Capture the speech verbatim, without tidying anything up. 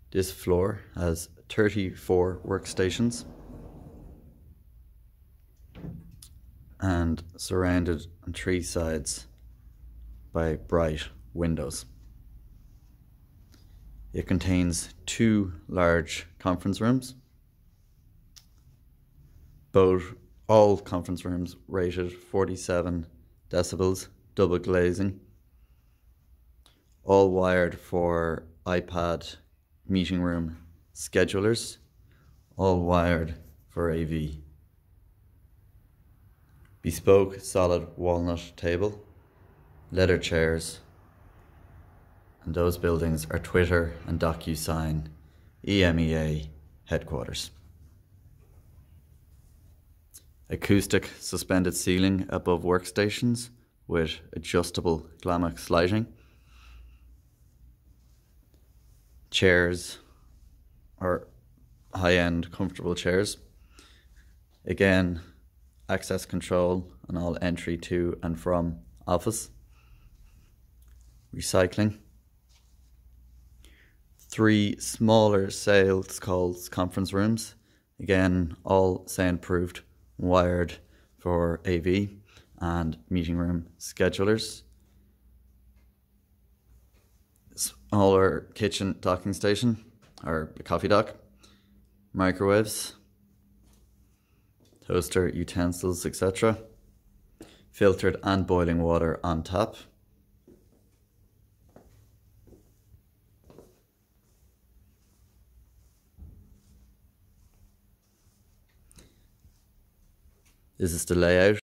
This floor has thirty-four workstations and surrounded on three sides by bright windows. It contains two large conference rooms. Both all conference rooms rated forty-seven decibels, double glazing, all wired for iPad meeting room schedulers, all wired for A V. Bespoke solid walnut table, leather chairs, and those buildings are Twitter and DocuSign E M E A headquarters. Acoustic suspended ceiling above workstations with adjustable Glamox lighting. Chairs are high-end comfortable chairs. Again, access control on all entry to and from office. Recycling. Three smaller sales calls conference rooms, again all soundproofed, wired for A V and meeting room schedulers. Smaller kitchen docking station, or a coffee dock. Microwaves, toaster utensils, et cetera. Filtered and boiling water on tap. This is the layout.